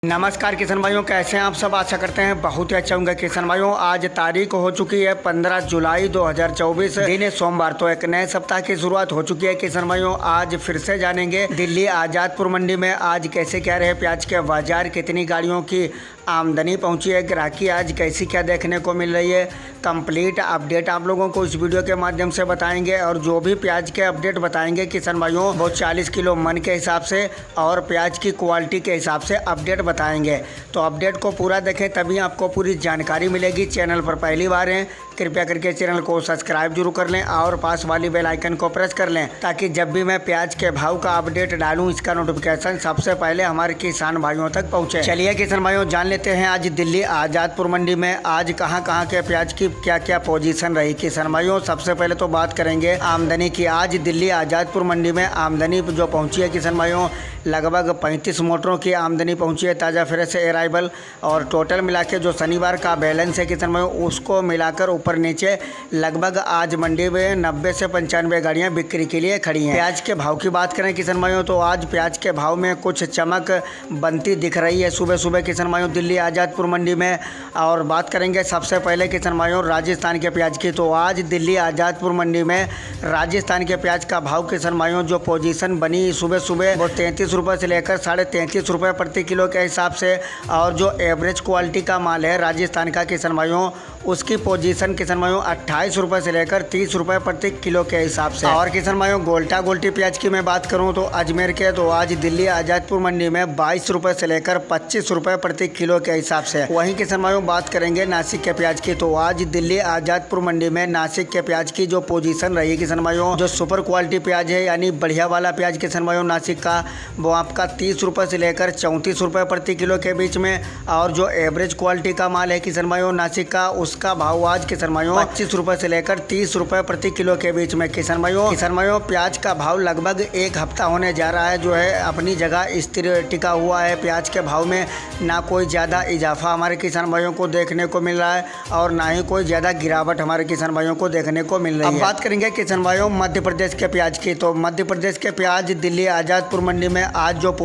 नमस्कार किसान भाइयों, कैसे हैं आप सब। आशा करते हैं बहुत ही अच्छा होंगे। किसान भाइयों, आज तारीख हो चुकी है 15 जुलाई 2024, दिन सोमवार। तो एक नए सप्ताह की शुरुआत हो चुकी है किसान भाइयों। आज फिर से जानेंगे दिल्ली आज़ादपुर मंडी में आज कैसे क्या रहे प्याज के बाजार, कितनी गाड़ियों की आमदनी पहुंची है, ग्राहकी आज कैसी क्या देखने को मिल रही है। कंप्लीट अपडेट आप लोगों को इस वीडियो के माध्यम से बताएंगे। और जो भी प्याज के अपडेट बताएंगे किसान भाइयों, वो 40 किलो मन के हिसाब से और प्याज की क्वालिटी के हिसाब से अपडेट बताएंगे। तो अपडेट को पूरा देखें, तभी आपको पूरी जानकारी मिलेगी। चैनल पर पहली बार हैं, कृपया करके चैनल को सब्सक्राइब जरूर कर लें और पास वाली बेल आइकन को प्रेस कर लें, ताकि जब भी मैं प्याज के भाव का अपडेट डालूं, इसका नोटिफिकेशन सबसे पहले हमारे किसान भाइयों तक पहुंचे। चलिए किसान भाइयों, जान लेते हैं आज दिल्ली आज़ादपुर मंडी में आज कहां के प्याज की क्या क्या पोजीशन रही। किसान भाइयों, सबसे पहले तो बात करेंगे आमदनी की। आज दिल्ली आज़ादपुर मंडी में आमदनी जो पहुंची है किसान भाइयों, लगभग 35 मोटरों की आमदनी पहुंची है, ताज़ा फ्रेश अराइवल। और टोटल मिला के जो शनिवार का बैलेंस है किसान भाइयों, उसको मिलाकर ऊपर नीचे लगभग आज मंडी में 90 से 95 गाड़ियां बिक्री के लिए खड़ी हैं। प्याज के भाव की बात करें किसान भाइयों, तो आज प्याज के भाव में कुछ चमक बनती दिख रही है सुबह सुबह किसान भाइयों दिल्ली आज़ादपुर मंडी में। और बात करेंगे सबसे पहले किसान भाइयों राजस्थान के प्याज की। तो आज दिल्ली आज़ादपुर मंडी में राजस्थान के प्याज का भाव किसान भाइयों जो पोजीशन बनी सुबह सुबह, वो 33 रुपये से लेकर 33.5 रुपये प्रति किलो के हिसाब से। और जो एवरेज क्वालिटी का माल है राजस्थान का किसान भाइयों, उसकी पोजीशन किसान भाइयों 28 रुपये से लेकर 30 रुपये प्रति किलो के हिसाब से। और किसान भाइयों गोल्टी प्याज की मैं बात करूं तो अजमेर के, तो आज दिल्ली आज़ादपुर मंडी में 22 रुपये से लेकर 25 रुपये प्रति किलो के हिसाब से। वहीं किसान भाइयों बात करेंगे नासिक के प्याज की, तो आज दिल्ली आज़ादपुर मंडी में नासिक के प्याज की जो पोजीशन रही किसान भाइयों, जो सुपर क्वालिटी प्याज है यानी बढ़िया वाला प्याज किसान भाइयों नासिक का, वो आपका 30 रुपये से लेकर 34 रुपये प्रति किलो के बीच में। और जो एवरेज क्वालिटी का माल है किसान भाइयों नासिक का, उसका भाव आज किसान भाइयों 25 रुपये से लेकर 30 रुपये प्रति किलो के बीच में। किसान भाइयों प्याज का भाव लगभग एक हफ्ता होने जा रहा है जो है अपनी जगह स्थिर टिका हुआ है। प्याज के भाव में ना कोई ज़्यादा इजाफा हमारे किसान भाइयों को देखने को मिल रहा है और ना ही कोई ज़्यादा गिरावट हमारे किसान भाइयों को देखने को मिल रही है। अब बात करेंगे किसान भाइयों मध्य प्रदेश के प्याज की, तो मध्य प्रदेश के प्याज दिल्ली आज़ादपुर मंडी में आज जो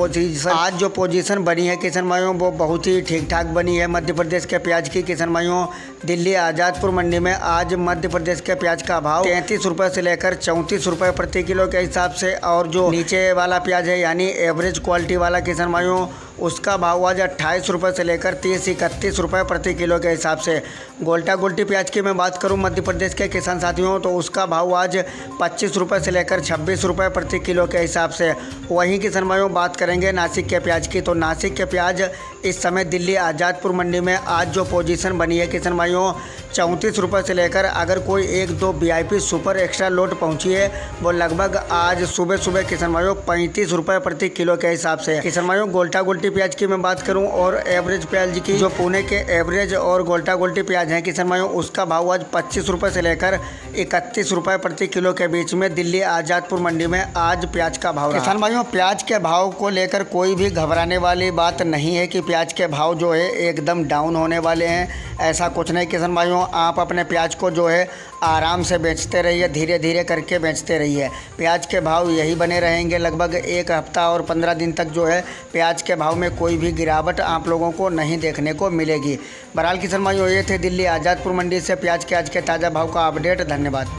पोजीशन बनी है किसान भाइयों, वो बहुत ही ठीक ठाक बनी है मध्य प्रदेश के प्याज की। किसान भाइयों दिल्ली आज़ादपुर मंडी में आज मध्य प्रदेश के प्याज का भाव 33 रुपये से लेकर 34 रुपये प्रति किलो के हिसाब से। और जो नीचे वाला प्याज है यानी एवरेज क्वालिटी वाला किसान भाइयों, उसका भाव आज 28 रुपये से लेकर 30-31 रुपये प्रति किलो के हिसाब से। गोल्टी प्याज की मैं बात करूं मध्य प्रदेश के किसान साथियों, तो उसका भाव आज 25 रुपये से लेकर 26 रुपये प्रति किलो के हिसाब से। वहीं किसान भाइयों बात करेंगे नासिक के प्याज की, तो नासिक के प्याज इस समय दिल्ली आज़ादपुर मंडी में आज जो पोजीशन बनी है किसान भाइयों 34 रुपये से लेकर, अगर कोई 1-2 VIP सुपर एक्स्ट्रा लोड पहुंची है, वो लगभग आज सुबह सुबह किसान भाइयों 35 रुपये प्रति किलो के हिसाब से। किसान भाइयों गोल्टी प्याज की मैं बात करूं और एवरेज प्याज की, जो पुणे के एवरेज और गोल्टी प्याज हैं किसान भाइयों, उसका भाव आज 25 रुपये से लेकर 31 रुपये प्रति किलो के बीच में दिल्ली आज़ादपुर मंडी में आज प्याज का भाव। किसान भाइयों प्याज के भाव को लेकर कोई भी घबराने वाली बात नहीं है कि प्याज के भाव जो है एकदम डाउन होने वाले हैं, ऐसा कुछ नहीं किसान भाइयों। आप अपने प्याज को जो है आराम से बेचते रहिए, धीरे धीरे करके बेचते रहिए। प्याज के भाव यही बने रहेंगे लगभग एक हफ्ता और 15 दिन तक जो है प्याज के भाव में कोई भी गिरावट आप लोगों को नहीं देखने को मिलेगी। बहरहाल किसान भाइयों ये थे दिल्ली आज़ादपुर मंडी से प्याज के आज के ताज़ा भाव का अपडेट। धन्यवाद।